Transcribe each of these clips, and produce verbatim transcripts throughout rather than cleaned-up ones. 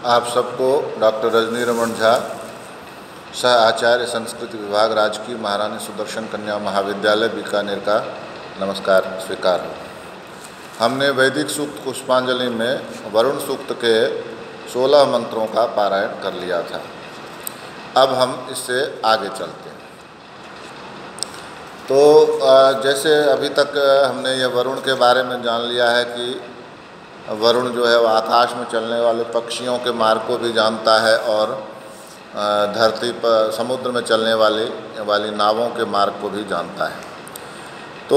आप सबको डॉक्टर रजनी रमन झा, सह आचार्य संस्कृत विभाग, राजकीय महारानी सुदर्शन कन्या महाविद्यालय बीकानेर का नमस्कार स्वीकार हो। हमने वैदिक सूक्त पुष्पांजलि में वरुण सूक्त के सोलह मंत्रों का पारायण कर लिया था। अब हम इससे आगे चलते हैं। तो जैसे अभी तक हमने ये वरुण के बारे में जान लिया है कि वरुण जो है वो आकाश में चलने वाले पक्षियों के मार्ग को भी जानता है और धरती पर समुद्र में चलने वाली वाली नावों के मार्ग को भी जानता है। तो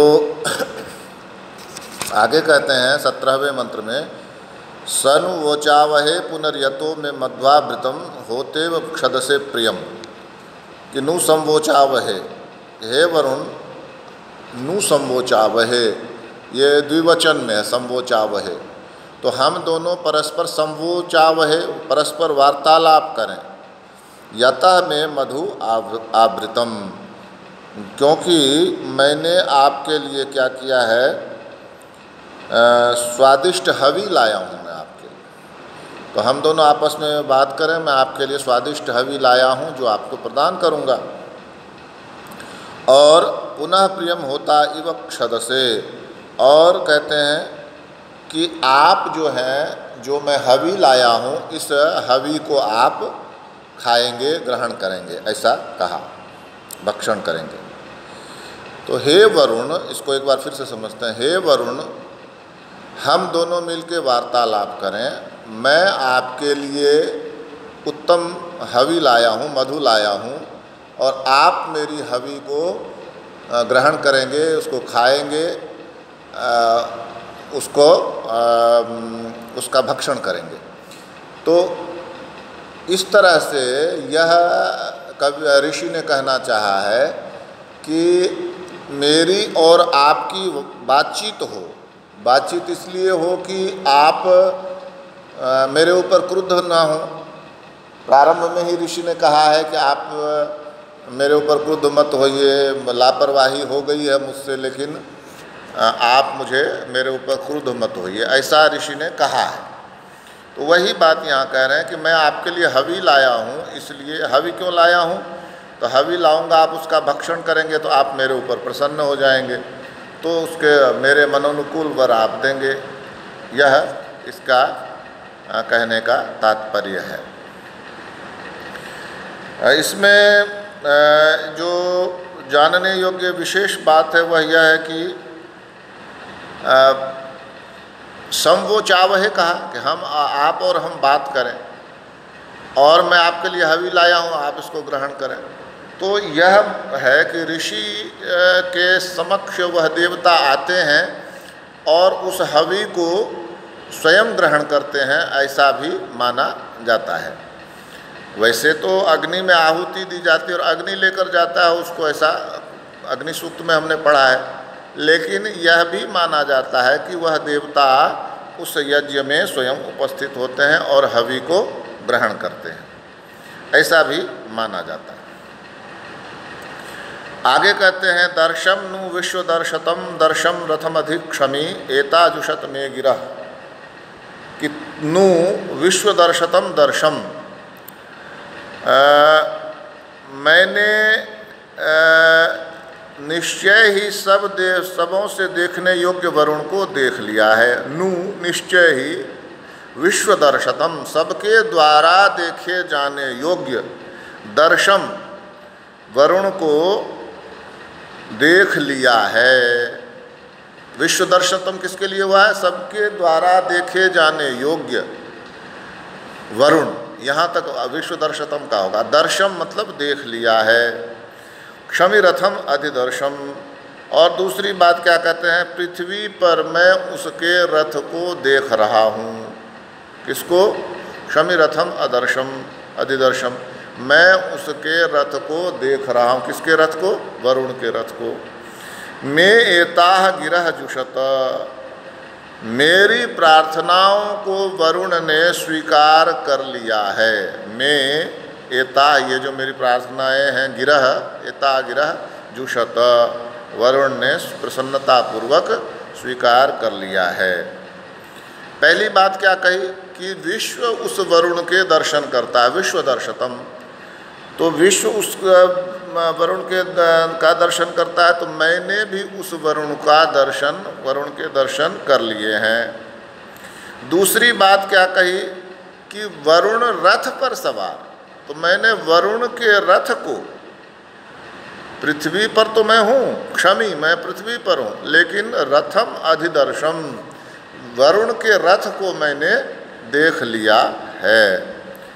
आगे कहते हैं सत्रहवें मंत्र में, सनु वोचावहे पुनर्यतो में मध्वावृतम होतेव क्षद से प्रियम, कि नु संवोचावहे, हे वरुण नु संवोचावहे, ये द्विवचन में है संवोचावहे। तो हम दोनों परस्पर संवोचावहे, परस्पर वार्तालाप करें। यतः में मधु आवृतम, क्योंकि मैंने आपके लिए क्या किया है, स्वादिष्ट हवि लाया हूँ मैं आपके लिए। तो हम दोनों आपस में बात करें, मैं आपके लिए स्वादिष्ट हवि लाया हूँ जो आपको प्रदान करूँगा। और पुनः प्रियम होता इव क्षद से, और कहते हैं कि आप जो हैं, जो मैं हवि लाया हूँ, इस हवि को आप खाएंगे, ग्रहण करेंगे, ऐसा कहा, भक्षण करेंगे। तो हे वरुण, इसको एक बार फिर से समझते हैं। हे वरुण, हम दोनों मिलकर वार्तालाप करें। मैं आपके लिए उत्तम हवि लाया हूँ, मधु लाया हूँ, और आप मेरी हवि को ग्रहण करेंगे, उसको खाएंगे, उसको उसका भक्षण करेंगे। तो इस तरह से यह कवि ऋषि ने कहना चाहा है कि मेरी और आपकी बातचीत हो। बातचीत इसलिए हो कि आप आ, मेरे ऊपर क्रुद्ध ना हो। प्रारंभ में ही ऋषि ने कहा है कि आप मेरे ऊपर क्रुद्ध मत होइए, लापरवाही हो गई है मुझसे, लेकिन आप मुझे मेरे ऊपर क्रुद्ध मत होइए, ऐसा ऋषि ने कहा है। तो वही बात यहाँ कह रहे हैं कि मैं आपके लिए हवि लाया हूँ। इसलिए हवि क्यों लाया हूँ, तो हवि लाऊंगा, आप उसका भक्षण करेंगे तो आप मेरे ऊपर प्रसन्न हो जाएंगे, तो उसके मेरे मनोनुकूल वर आप देंगे। यह इसका कहने का तात्पर्य है। इसमें जो जानने योग्य विशेष बात है वह यह है कि संवोचावहे कहा कि हम आप और हम बात करें, और मैं आपके लिए हवि लाया हूँ, आप इसको ग्रहण करें। तो यह है कि ऋषि के समक्ष वह देवता आते हैं और उस हवि को स्वयं ग्रहण करते हैं, ऐसा भी माना जाता है। वैसे तो अग्नि में आहुति दी जाती है और अग्नि लेकर जाता है उसको, ऐसा अग्नि सूक्त में हमने पढ़ा है। लेकिन यह भी माना जाता है कि वह देवता उस यज्ञ में स्वयं उपस्थित होते हैं और हवि को ग्रहण करते हैं, ऐसा भी माना जाता है। आगे कहते हैं, दर्शम नु विश्वदर्शतम दर्शम रथमधिक क्षमी एताजुषत में गिरह, कि नु विश्वदर्शतम दर्शम, आ, मैंने आ, निश्चय ही सब देव सबों से देखने योग्य वरुण को देख लिया है। नु निश्चय ही विश्वदर्शतम, सबके द्वारा देखे जाने योग्य, दर्शम वरुण को देख लिया है। विश्वदर्शतम किसके लिए हुआ है, सबके द्वारा देखे जाने योग्य वरुण, यहाँ तक विश्वदर्शतम का होगा। दर्शम मतलब देख लिया है। क्षमी रथम अधिदर्शम, और दूसरी बात क्या कहते हैं, पृथ्वी पर मैं उसके रथ को देख रहा हूँ। किसको, क्षमी रथम अदर्शम अधिदर्शम, मैं उसके रथ को देख रहा हूँ। किसके रथ को, वरुण के रथ को। मे एताह गिरह जुषत, मेरी प्रार्थनाओं को वरुण ने स्वीकार कर लिया है। मैं एता, ये जो मेरी प्रार्थनाएं हैं, गिरह एता गिरह जुषत, वरुण ने प्रसन्नतापूर्वक स्वीकार कर लिया है। पहली बात क्या कही कि विश्व उस वरुण के दर्शन करता है, विश्व दर्शतम। तो विश्व उस वरुण के का दर्शन करता है, तो मैंने भी उस वरुण का दर्शन, वरुण के दर्शन कर लिए हैं। दूसरी बात क्या कही कि वरुण रथ पर सवार, तो मैंने वरुण के रथ को, पृथ्वी पर तो मैं हूँ, क्षमी मैं पृथ्वी पर हूँ, लेकिन रथम अधिदर्शम, वरुण के रथ को मैंने देख लिया है।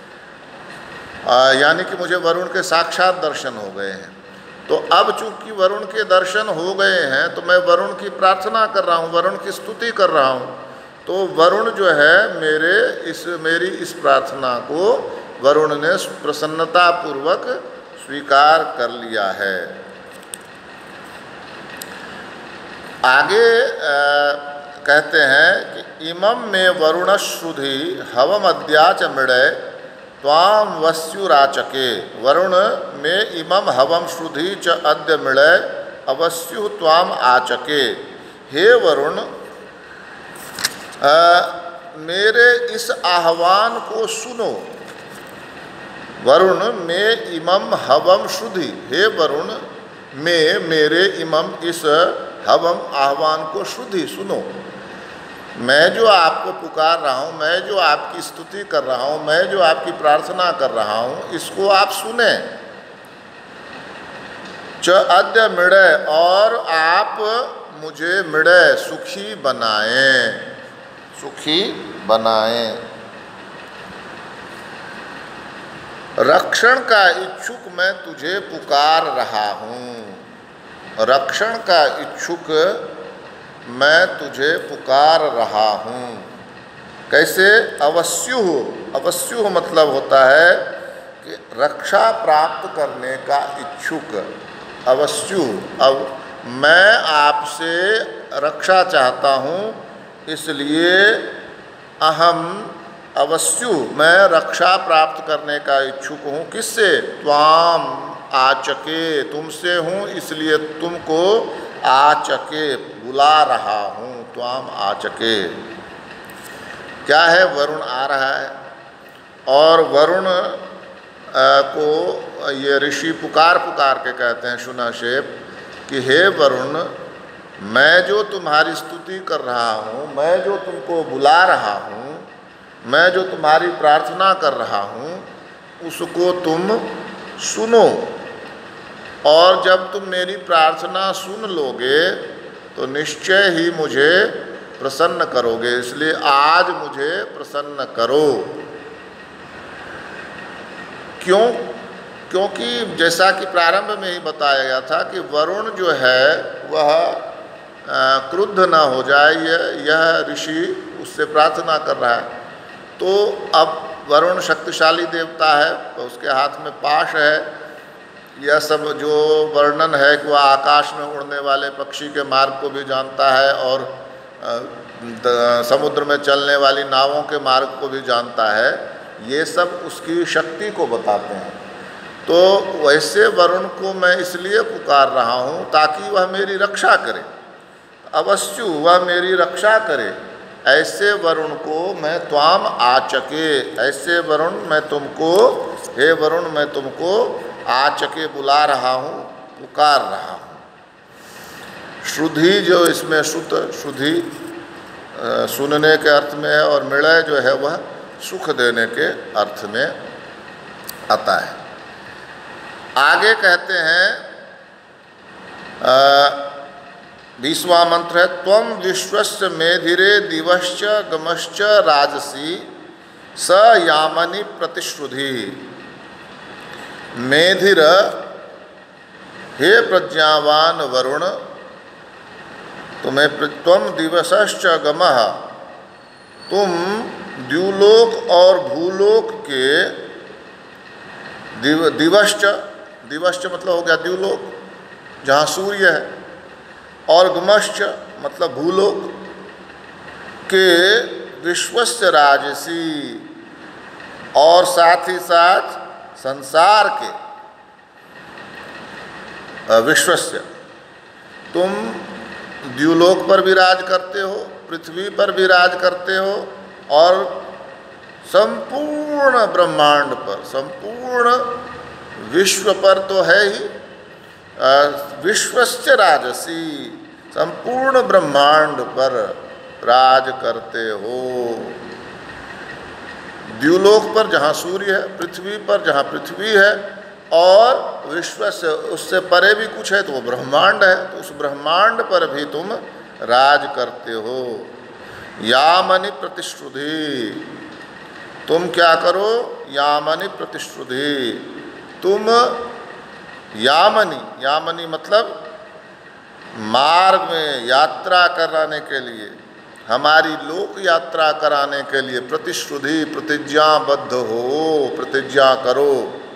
यानी कि मुझे वरुण के साक्षात दर्शन हो गए हैं। तो अब चूंकि वरुण के दर्शन हो गए हैं तो मैं वरुण की प्रार्थना कर रहा हूँ, वरुण की स्तुति कर रहा हूँ। तो वरुण जो है मेरे इस मेरी इस प्रार्थना को वरुण ने प्रसन्नतापूर्वक स्वीकार कर लिया है। आगे आ, कहते हैं कि इमं में वरुण श्रुधि हवम अद्याच मृडय त्वाम वस्युराचके, वरुण में इमं हवम श्रुधि च अद्य मृडय अवस्यु त्वाम आचके। हे वरुण, आ, मेरे इस आह्वान को सुनो। वरुण में इमं हवम श्रुधि, हे वरुण में मेरे इमं इस हवम आह्वान को श्रुधि सुनो। मैं जो आपको पुकार रहा हूँ, मैं जो आपकी स्तुति कर रहा हूँ, मैं जो आपकी प्रार्थना कर रहा हूँ, इसको आप सुने। च अद्य मृडय, और आप मुझे मृडय सुखी बनाएं, सुखी बनाएं। रक्षण का इच्छुक मैं तुझे पुकार रहा हूँ, रक्षण का इच्छुक मैं तुझे पुकार रहा हूँ। कैसे? अवस्युः, अवस्युः मतलब होता है कि रक्षा प्राप्त करने का इच्छुक, अवस्युः। अब मैं आपसे रक्षा चाहता हूँ, इसलिए अहम अवस्यु, मैं रक्षा प्राप्त करने का इच्छुक हूँ। किससे? त्वाम आचके, तुमसे हूँ, इसलिए तुमको आचके बुला रहा हूँ। त्वाम आचके क्या है? वरुण आ रहा है, और वरुण को ये ऋषि पुकार पुकार के कहते हैं शुनशेप कि हे वरुण, मैं जो तुम्हारी स्तुति कर रहा हूँ, मैं जो तुमको बुला रहा हूँ, मैं जो तुम्हारी प्रार्थना कर रहा हूँ, उसको तुम सुनो। और जब तुम मेरी प्रार्थना सुन लोगे तो निश्चय ही मुझे प्रसन्न करोगे, इसलिए आज मुझे प्रसन्न करो। क्यों? क्योंकि जैसा कि प्रारंभ में ही बताया गया था कि वरुण जो है वह क्रुद्ध न हो जाए, यह यह ऋषि उससे प्रार्थना कर रहा है। तो अब वरुण शक्तिशाली देवता है, तो उसके हाथ में पाश है। यह सब जो वर्णन है कि वह आकाश में उड़ने वाले पक्षी के मार्ग को भी जानता है, और समुद्र में चलने वाली नावों के मार्ग को भी जानता है, ये सब उसकी शक्ति को बताते हैं। तो वैसे वरुण को मैं इसलिए पुकार रहा हूँ ताकि वह मेरी रक्षा करे, अवश्य वह मेरी रक्षा करे। ऐसे वरुण को मैं त्वाम आचके, ऐसे वरुण मैं तुमको, हे वरुण मैं तुमको आचके बुला रहा हूँ, पुकार रहा हूँ। श्रुधि जो इसमें श्रुत, श्रुधि सुनने के अर्थ में है, और मृडय जो है वह सुख देने के अर्थ में आता है। आगे कहते हैं बीसवां मंत्र है, त्वं विश्वस्य मेधिरे दिवश्च गमश्च राजसी स यामनि प्रतिश्रुधि। मेधिर, हे प्रज्ञावान वरुण, तुम्हें त्वं दिवसश्च गमः, तुम द्युलोक और भूलोक के दिव दिवश्च, दिवश्च मतलब हो गया द्युलोक जहाँ सूर्य है, और गमश्च मतलब भूलोक के विश्वस्य राजसी, और साथ ही साथ संसार के विश्वस्य, तुम द्युलोक पर विराज करते हो, पृथ्वी पर भी राज करते हो और संपूर्ण ब्रह्मांड पर, संपूर्ण विश्व पर तो है ही, विश्वस्य राजसी, संपूर्ण ब्रह्मांड पर राज करते हो। द्युलोक पर जहाँ सूर्य है, पृथ्वी पर जहाँ पृथ्वी है, और विश्व से उससे परे भी कुछ है तो वो ब्रह्मांड है, तो उस ब्रह्मांड पर भी तुम राज करते हो। यामनि प्रतिश्रुति, तुम क्या करो, यामनि प्रतिश्रुति, तुम यामनि, यामनि मतलब मार्ग में यात्रा कराने के लिए, हमारी लोक यात्रा कराने के लिए प्रतिश्रुति, प्रतिज्ञाबद्ध हो, प्रतिज्ञा करो।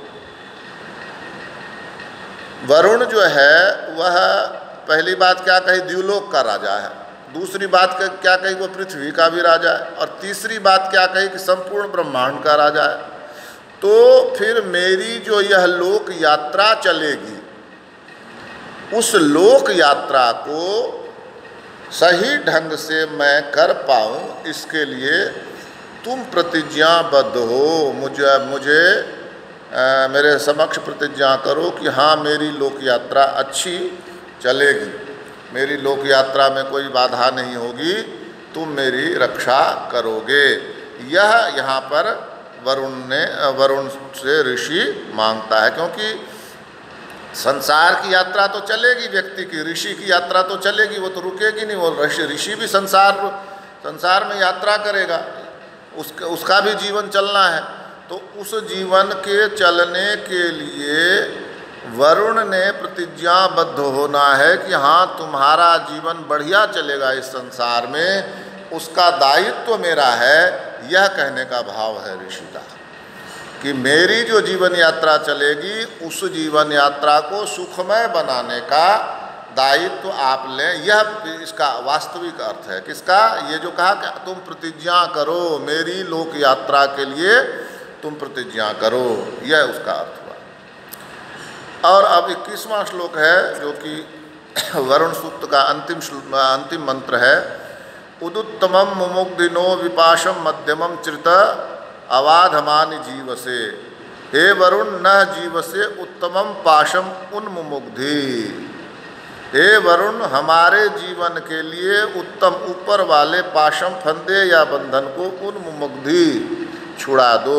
वरुण जो है वह पहली बात क्या कही, द्युलोक का राजा है, दूसरी बात क्या कही, वो पृथ्वी का भी राजा है, और तीसरी बात क्या कही कि संपूर्ण ब्रह्मांड का राजा है। तो फिर मेरी जो यह लोक यात्रा चलेगी, उस लोक यात्रा को सही ढंग से मैं कर पाऊँ, इसके लिए तुम प्रतिज्ञाबद्ध हो, मुझे मुझे आ, मेरे समक्ष प्रतिज्ञा करो कि हाँ मेरी लोक यात्रा अच्छी चलेगी, मेरी लोक यात्रा में कोई बाधा नहीं होगी, तुम मेरी रक्षा करोगे। यह यहाँ पर वरुण ने वरुण से ऋषि मांगता है, क्योंकि संसार की यात्रा तो चलेगी व्यक्ति की, ऋषि की यात्रा तो चलेगी, वो तो रुकेगी नहीं, वो ऋषि ऋषि भी संसार संसार में यात्रा करेगा, उसका उसका भी जीवन चलना है। तो उस जीवन के चलने के लिए वरुण ने प्रतिज्ञाबद्ध होना है कि हाँ तुम्हारा जीवन बढ़िया चलेगा इस संसार में, उसका दायित्व मेरा है, यह कहने का भाव है ऋषि का, कि मेरी जो जीवन यात्रा चलेगी उस जीवन यात्रा को सुखमय बनाने का दायित्व आप लें। यह इसका वास्तविक अर्थ है। किसका? ये जो कहा कि तुम प्रतिज्ञा करो, मेरी लोक यात्रा के लिए तुम प्रतिज्ञा करो, यह उसका अर्थ हुआ। और अब इक्कीसवां श्लोक है जो कि वरुण सूक्त का अंतिम अंतिम मंत्र है। उदुत्तमम मुमुग्धिनो विपाशम मध्यमम चित अवाधमानि जीवसे, हे वरुण न जीवसे उत्तमम पाशम उन्मुमुग्धि। हे वरुण हमारे जीवन के लिए उत्तम ऊपर वाले पाशम फंदे या बंधन को उन्मुमुग्धि छुड़ा दो।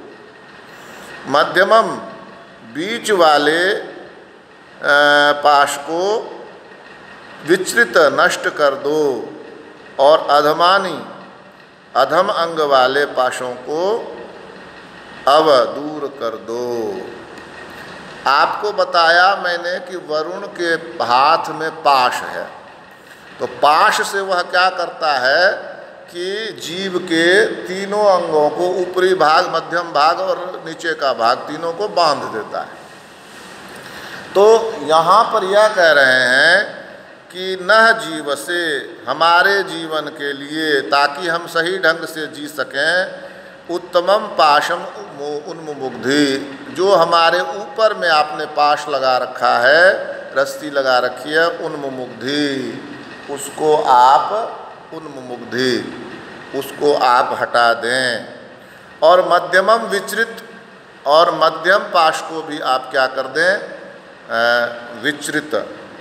मध्यमम बीच वाले पाश को विचलित नष्ट कर दो, और अधमानी अधम अंग वाले पाशों को अब दूर कर दो। आपको बताया मैंने कि वरुण के हाथ में पाश है, तो पाश से वह क्या करता है कि जीव के तीनों अंगों को, ऊपरी भाग, मध्यम भाग और नीचे का भाग, तीनों को बांध देता है। तो यहाँ पर यह कह रहे हैं कि न जीव से, हमारे जीवन के लिए, ताकि हम सही ढंग से जी सकें, उत्तमम पाशम उन्मुमुग्धि, जो हमारे ऊपर में आपने पाश लगा रखा है, रस्सी लगा रखी है, उन्मुमुग्धि, उसको आप उन्मुमुग्धि, उसको आप हटा दें। और मध्यमम विचरित, और मध्यम पाश को भी आप क्या कर दें, विचरित,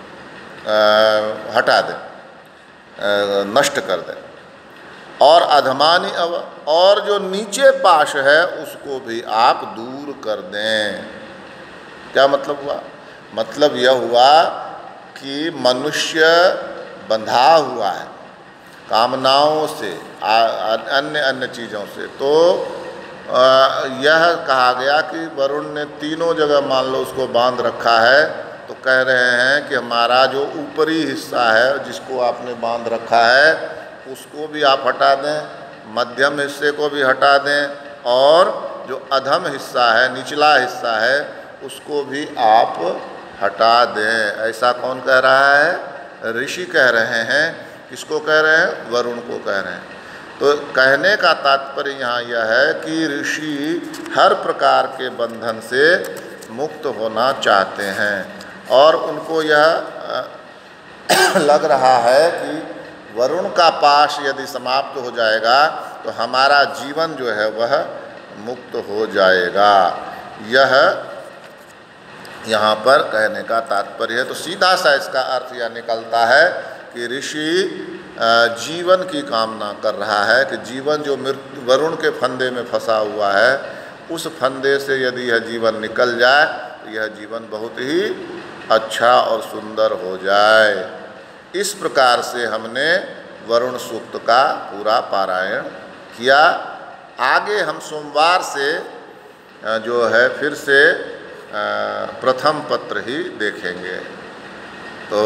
हटा दें, नष्ट कर दें। और अधमानी अव, और जो नीचे पाश है उसको भी आप दूर कर दें। क्या मतलब हुआ? मतलब यह हुआ कि मनुष्य बंधा हुआ है कामनाओं से, अन्य अन्य चीज़ों से। तो आ, यह कहा गया कि वरुण ने तीनों जगह मान लो उसको बांध रखा है, तो कह रहे हैं कि हमारा जो ऊपरी हिस्सा है जिसको आपने बांध रखा है उसको भी आप हटा दें, मध्यम हिस्से को भी हटा दें, और जो अधम हिस्सा है, निचला हिस्सा है, उसको भी आप हटा दें। ऐसा कौन कह रहा है? ऋषि कह रहे हैं। किसको कह रहे हैं? वरुण को कह रहे हैं। तो कहने का तात्पर्य यहाँ यह है कि ऋषि हर प्रकार के बंधन से मुक्त होना चाहते हैं, और उनको यह लग रहा है कि वरुण का पाश यदि समाप्त हो जाएगा तो हमारा जीवन जो है वह मुक्त हो जाएगा। यह यहाँ पर कहने का तात्पर्य है। तो सीधा सा इसका अर्थ यह निकलता है कि ऋषि जीवन की कामना कर रहा है कि जीवन जो मृत्यु वरुण के फंदे में फंसा हुआ है, उस फंदे से यदि यह जीवन निकल जाए तो यह जीवन बहुत ही अच्छा और सुंदर हो जाए। इस प्रकार से हमने वरुण सूक्त का पूरा पारायण किया। आगे हम सोमवार से जो है फिर से प्रथम पत्र ही देखेंगे। तो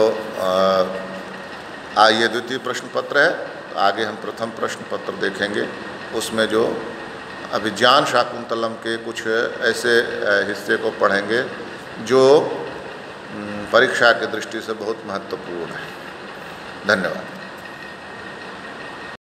आइए द्वितीय प्रश्न पत्र है, तो आगे हम प्रथम प्रश्न पत्र देखेंगे। उसमें जो अभिज्ञान शाकुंतलम के कुछ ऐसे हिस्से को पढ़ेंगे जो परीक्षा की दृष्टि से बहुत महत्वपूर्ण है। धन्यवाद।